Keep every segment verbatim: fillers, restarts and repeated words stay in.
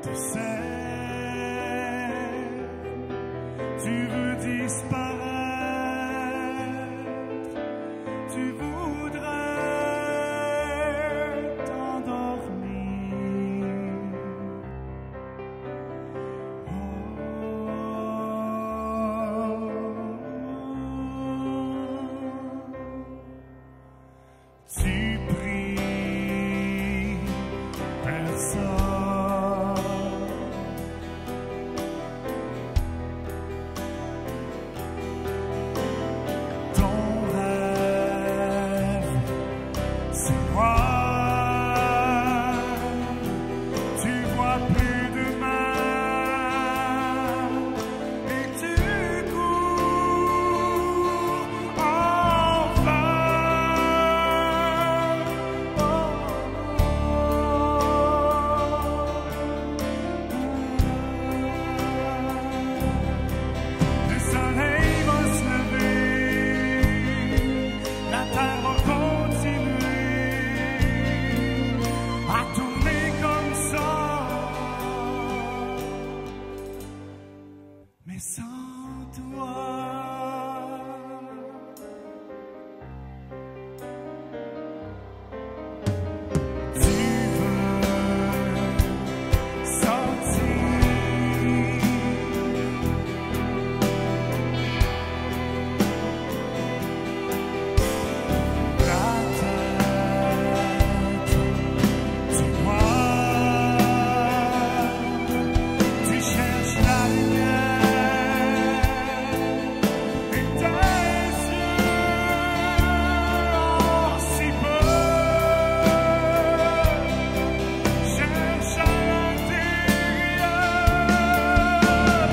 te sers, tu veux disparaître, tu voudrais t'endormir. Oh, tu pries, personne. Ton rêve, c'est moi. Tu vois plus de main et tu cours en vain. Oh, le soleil va se lever, la terre va continuer à tourner comme ça, mais sans toi. Tu veux sortir, la tête, tu vois, tu cherches la lumière et tes yeux en si peu cherchent à l'intérieur.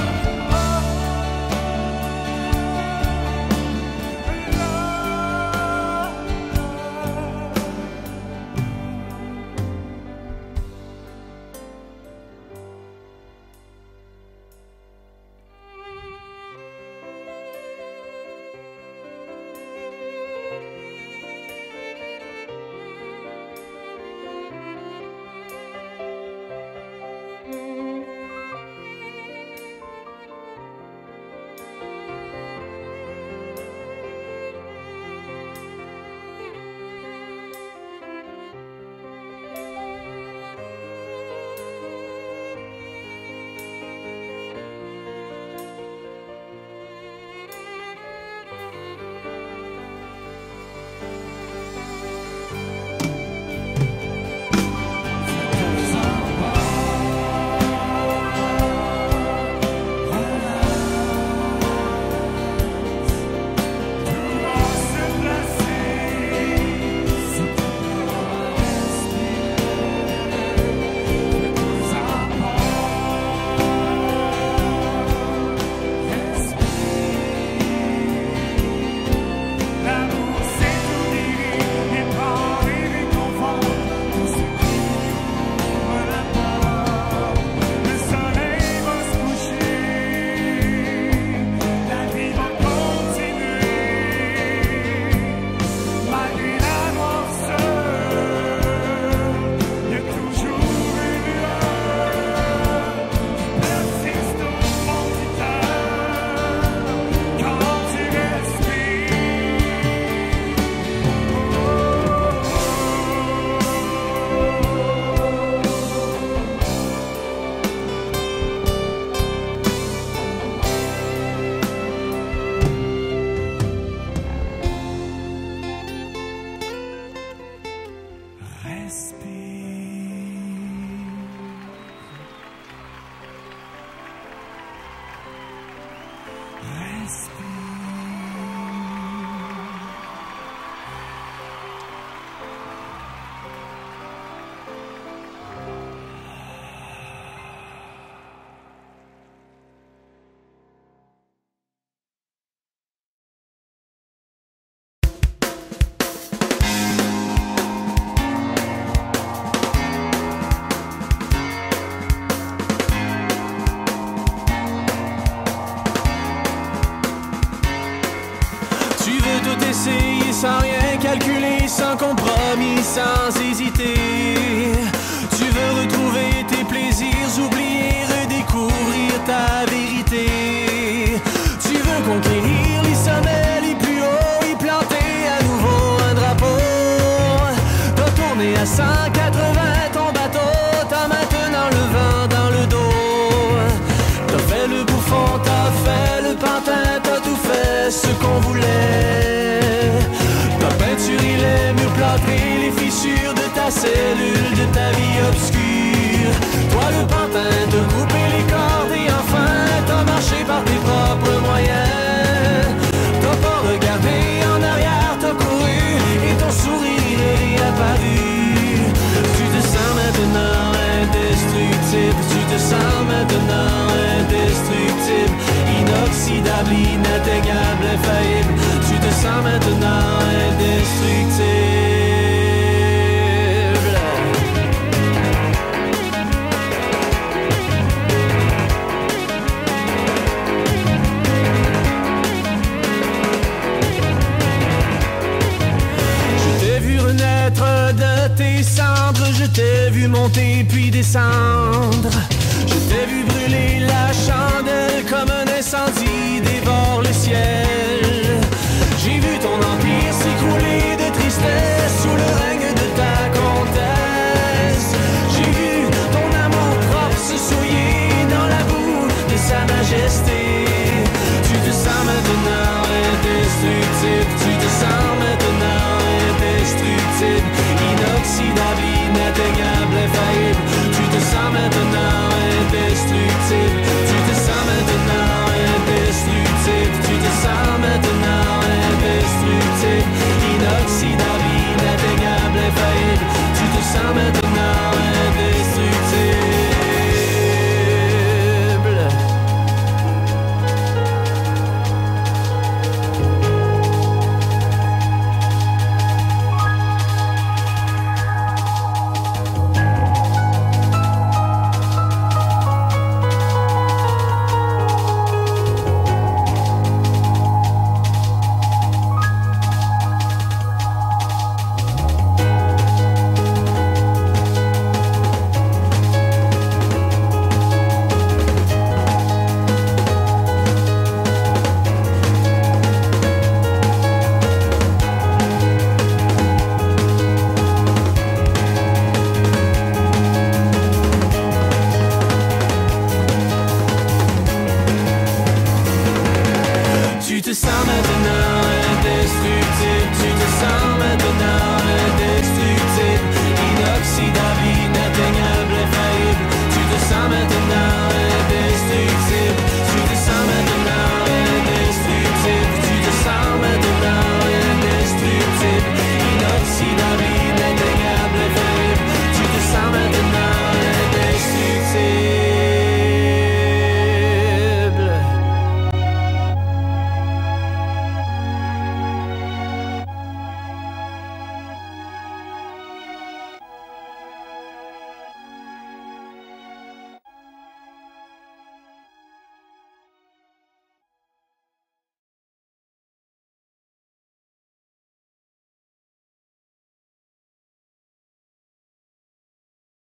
L'amour c'est tout guérir et prendre et réconfort tout ce qui ouvre la porte. Le soleil va se coucher, la vie va continuer, malgré la noirceur, il y a toujours une lueur qui persiste au fond du cœur quand tu respires. sans rien calculer, sans compromis, sans hésiter. Tu veux retrouver tes plaisirs, oublier cellule de ta vie obscure. Toi le pantin, t'as coupé les cordes et enfin t'as marché par tes propres moyens. T'as pas regardé en arrière, t'as couru et ton sourire est apparu. Tu te sens maintenant indestructible, tu te sens maintenant indestructible, inoxydable, inatteignable, infaillible. Tu te sens maintenant indestructible. De tes cendres, je t'ai vu monter puis descendre. Je t'ai vu brûler la chandelle comme un incendie dévore le ciel.